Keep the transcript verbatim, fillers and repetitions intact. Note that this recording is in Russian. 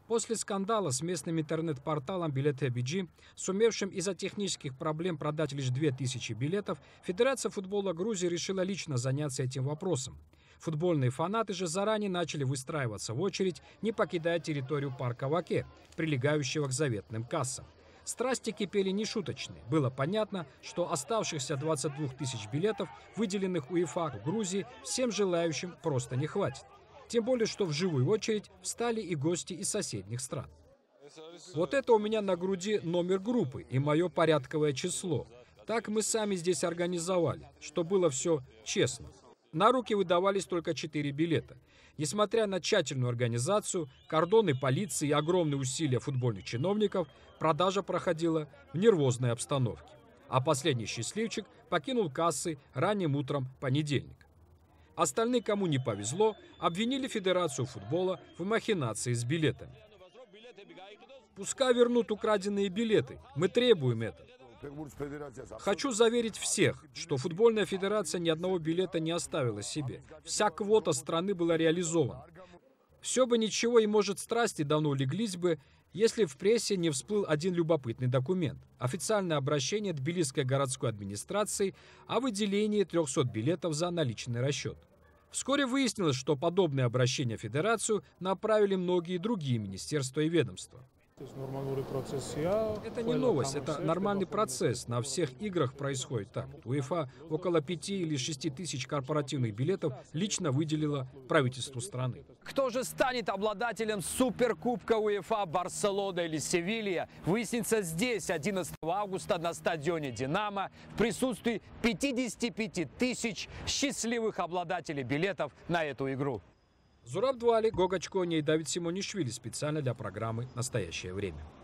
После скандала с местным интернет-порталом Билеты.би, сумевшим из-за технических проблем продать лишь две тысячи билетов, Федерация футбола Грузии решила лично заняться этим вопросом. Футбольные фанаты же заранее начали выстраиваться в очередь, не покидая территорию парка Ваке, прилегающего к заветным кассам. Страсти кипели нешуточные. Было понятно, что оставшихся двадцати двух тысяч билетов, выделенных УЕФА в Грузии, всем желающим просто не хватит. Тем более, что в живую очередь встали и гости из соседних стран. Вот это у меня на груди номер группы и мое порядковое число. Так мы сами здесь организовали, что было все честно. На руки выдавались только четыре билета. Несмотря на тщательную организацию, кордоны полиции и огромные усилия футбольных чиновников, продажа проходила в нервозной обстановке. А последний счастливчик покинул кассы ранним утром понедельника. Остальные, кому не повезло, обвинили Федерацию футбола в махинации с билетами. Пускай вернут украденные билеты, мы требуем это. Хочу заверить всех, что футбольная федерация ни одного билета не оставила себе. Вся квота страны была реализована. Все бы ничего, и, может, страсти давно улеглись бы, если в прессе не всплыл один любопытный документ. Официальное обращение Тбилисской городской администрации о выделении трехсот билетов за наличный расчет. Вскоре выяснилось, что подобное обращение в Федерацию направили многие другие министерства и ведомства. Это не новость, это нормальный процесс. На всех играх происходит так. УЕФА около пяти или шести тысяч корпоративных билетов лично выделила правительству страны. Кто же станет обладателем суперкубка УЕФА, Барселона или Севилья, выяснится здесь одиннадцатого августа на стадионе «Динамо» в присутствии пятидесяти пяти тысяч счастливых обладателей билетов на эту игру. Зураб Двали, Гога Чкони и Давид Симонишвили специально для программы «Настоящее время».